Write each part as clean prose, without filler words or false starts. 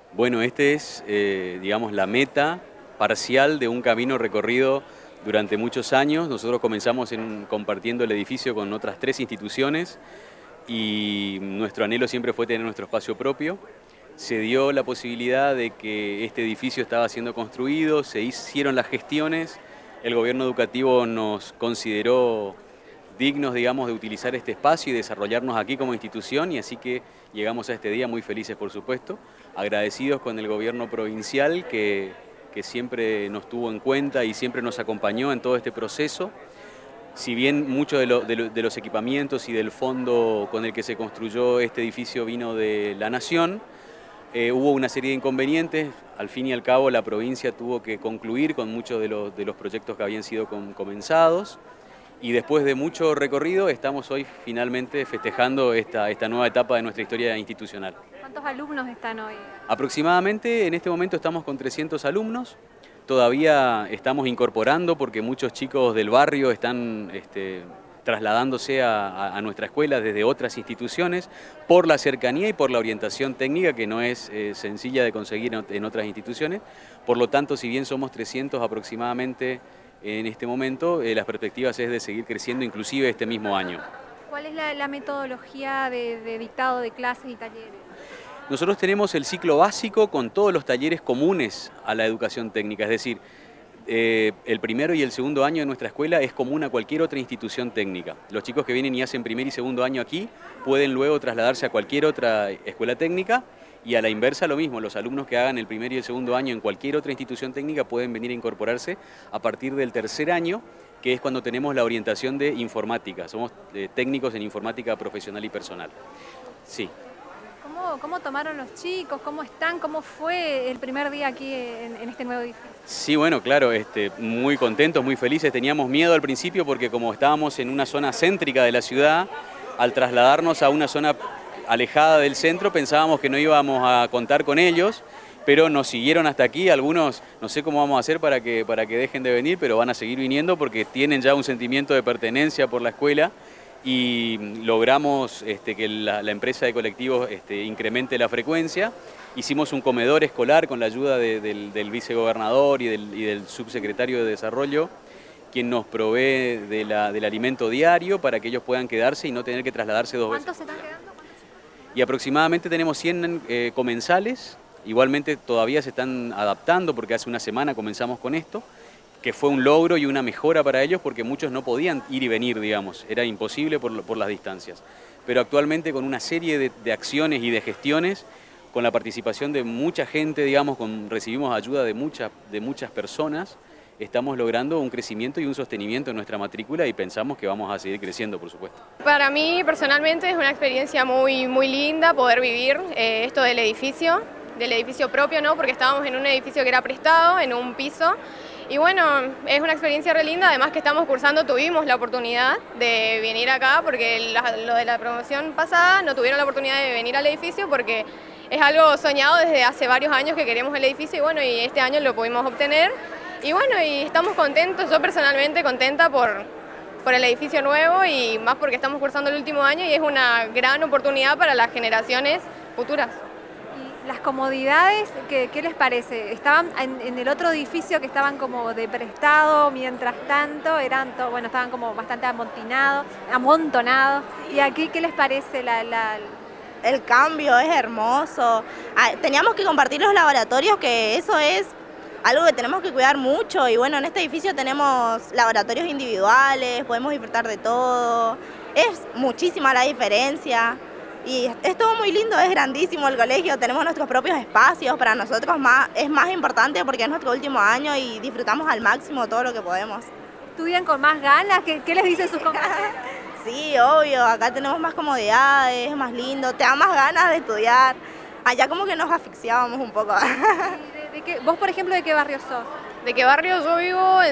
Bueno, este es, digamos, la meta parcial de un camino recorrido durante muchos años. Nosotros comenzamos compartiendo el edificio con otras 3 instituciones y nuestro anhelo siempre fue tener nuestro espacio propio. Se dio la posibilidad de que este edificio estaba siendo construido, se hicieron las gestiones, el gobierno educativo nos consideró dignos, digamos, de utilizar este espacio y desarrollarnos aquí como institución, y así que llegamos a este día muy felices, por supuesto, agradecidos con el gobierno provincial que siempre nos tuvo en cuenta y siempre nos acompañó en todo este proceso. Si bien muchos de los equipamientos y del fondo con el que se construyó este edificio vino de la Nación, hubo una serie de inconvenientes. Al fin y al cabo la provincia tuvo que concluir con muchos de los proyectos que habían sido comenzados. Y después de mucho recorrido estamos hoy finalmente festejando esta nueva etapa de nuestra historia institucional. ¿Cuántos alumnos están hoy? Aproximadamente en este momento estamos con 300 alumnos. Todavía estamos incorporando porque muchos chicos del barrio están trasladándose a nuestra escuela desde otras instituciones por la cercanía y por la orientación técnica que no es sencilla de conseguir en otras instituciones. Por lo tanto, si bien somos 300 aproximadamente en este momento, las perspectivas es de seguir creciendo inclusive este mismo año. ¿Cuál es la metodología de dictado de clases y talleres? Nosotros tenemos el ciclo básico con todos los talleres comunes a la educación técnica, es decir, el primero y el segundo año de nuestra escuela es común a cualquier otra institución técnica. Los chicos que vienen y hacen primer y segundo año aquí pueden luego trasladarse a cualquier otra escuela técnica. Y a la inversa lo mismo, los alumnos que hagan el primer y el segundo año en cualquier otra institución técnica pueden venir a incorporarse a partir del tercer año, que es cuando tenemos la orientación de informática. Somos técnicos en informática profesional y personal. Sí. ¿Cómo tomaron los chicos? ¿Cómo están? ¿Cómo fue el primer día aquí en este nuevo edificio? Sí, bueno, claro, muy contentos, muy felices. Teníamos miedo al principio porque como estábamos en una zona céntrica de la ciudad, al trasladarnos a una zona alejada del centro pensábamos que no íbamos a contar con ellos, pero nos siguieron hasta aquí. Algunos no sé cómo vamos a hacer para que dejen de venir, pero van a seguir viniendo porque tienen ya un sentimiento de pertenencia por la escuela y logramos que la empresa de colectivos incremente la frecuencia. Hicimos un comedor escolar con la ayuda del vicegobernador y del subsecretario de Desarrollo, quien nos provee del alimento diario para que ellos puedan quedarse y no tener que trasladarse 2 veces. ¿Cuántos se están quedando? Y aproximadamente tenemos 100 comensales, igualmente todavía se están adaptando porque hace una semana comenzamos con esto, que fue un logro y una mejora para ellos porque muchos no podían ir y venir, digamos, era imposible por las distancias. Pero actualmente con una serie de acciones y de gestiones, con la participación de mucha gente, digamos, recibimos ayuda de muchas personas, estamos logrando un crecimiento y un sostenimiento en nuestra matrícula y pensamos que vamos a seguir creciendo, por supuesto. Para mí personalmente es una experiencia muy linda poder vivir esto del edificio propio, ¿no? Porque estábamos en un edificio que era prestado, en un piso, y bueno, es una experiencia re linda. Además que estamos cursando, tuvimos la oportunidad de venir acá porque lo de la promoción pasada no tuvieron la oportunidad de venir al edificio porque es algo soñado desde hace varios años que queremos el edificio y bueno, y este año lo pudimos obtener. Y bueno, y estamos contentos, yo personalmente contenta por el edificio nuevo y más porque estamos cursando el último año y es una gran oportunidad para las generaciones futuras. ¿Y las comodidades, qué les parece? Estaban en el otro edificio que estaban como de prestado, mientras tanto estaban como bastante amontonados. ¿Y aquí qué les parece El cambio es hermoso. Teníamos que compartir los laboratorios, que eso es algo que tenemos que cuidar mucho y bueno, en este edificio tenemos laboratorios individuales, podemos disfrutar de todo, es muchísima la diferencia y es todo muy lindo, es grandísimo el colegio, tenemos nuestros propios espacios, para nosotros es más importante porque es nuestro último año y disfrutamos al máximo todo lo que podemos. ¿Estudian con más ganas? ¿Qué les dicen sus compañeros? Sí, obvio, acá tenemos más comodidades, es más lindo, te da más ganas de estudiar. Allá como que nos asfixiábamos un poco. ¿Vos, por ejemplo, de qué barrio sos? ¿De qué barrio? Yo vivo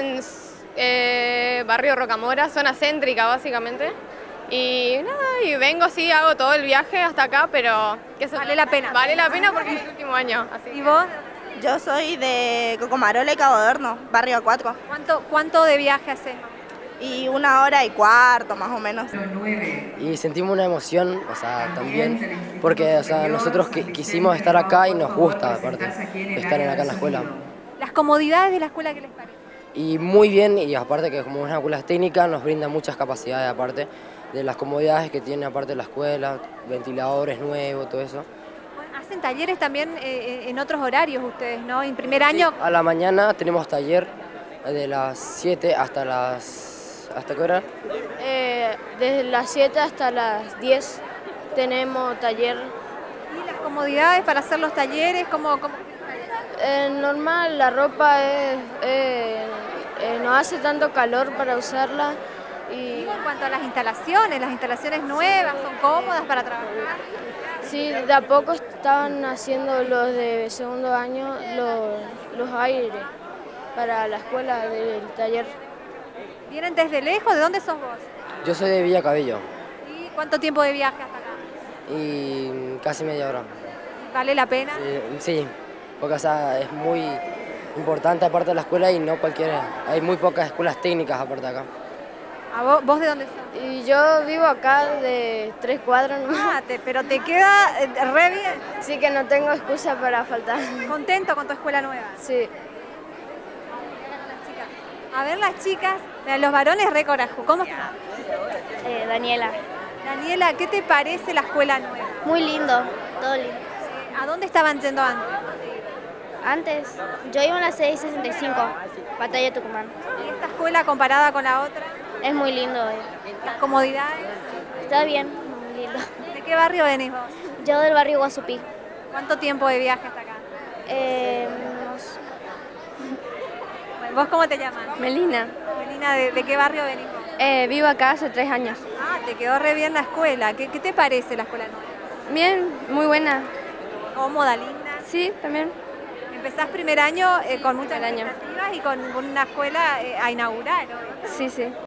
en barrio Rocamora, zona céntrica básicamente. Y nada, y vengo así, hago todo el viaje hasta acá, pero vale la pena. Vale la pena porque es el último año. ¿Y vos? Yo soy de Cocomarola y Cabo de Horno, barrio 4. ¿Cuánto de viaje haces? y 1 hora y cuarto más o menos. Y sentimos una emoción, o sea, también, porque o sea, nosotros quisimos estar acá y nos gusta, aparte, estar acá en la escuela. Las comodidades de la escuela, ¿qué les parece? Y muy bien, y aparte que como una escuela técnica nos brinda muchas capacidades, aparte de las comodidades que tiene aparte la escuela, ventiladores nuevos, todo eso. Bueno, hacen talleres también en otros horarios ustedes, ¿no? En primer año. Sí, a la mañana tenemos taller de las 7 hasta las... ¿Hasta qué hora? Desde las 7 hasta las 10 tenemos taller. ¿Y las comodidades para hacer los talleres? ¿Cómo? Normal, la ropa no hace tanto calor para usarla. Y En cuanto a las instalaciones nuevas, ¿son cómodas para trabajar? sí, de a poco estaban haciendo los de segundo año los aires para la escuela del taller. ¿Vienen desde lejos? ¿De dónde sos vos? Yo soy de Villa Cabello ¿Y cuánto tiempo de viaje hasta acá? y casi media hora. ¿Vale la pena? Sí, porque o sea, es muy importante aparte de la escuela y no cualquiera. Hay muy pocas escuelas técnicas aparte de acá. ¿Vos de dónde sos? Y yo vivo acá de 3 cuadras, ¿no? Pero te queda re bien. Así que no tengo excusa para faltar. ¿Contento con tu escuela nueva? Sí. A ver las chicas, los varones re corajú. ¿Cómo estás? Daniela. Daniela, ¿qué te parece la escuela nueva? Muy lindo, todo lindo. ¿A dónde estaban yendo antes? Antes, yo iba en la 665, Batalla Tucumán. ¿Y esta escuela comparada con la otra? Es muy lindo. ¿Las comodidades? Está bien, muy lindo. ¿De qué barrio venís vos? Yo del barrio Guasupí. ¿Cuánto tiempo de viaje hasta acá? Unos Bueno, ¿vos cómo te llamas? Melina, Melina, ¿de qué barrio venís vos? vivo acá hace 3 años. Te quedó re bien la escuela. ¿Qué te parece la escuela nueva? Bien, muy buena. ¿Cómoda, linda? Sí, también. Empezás primer año con muchas Primer año. expectativas y con una escuela a inaugurar, ¿no? Sí, sí.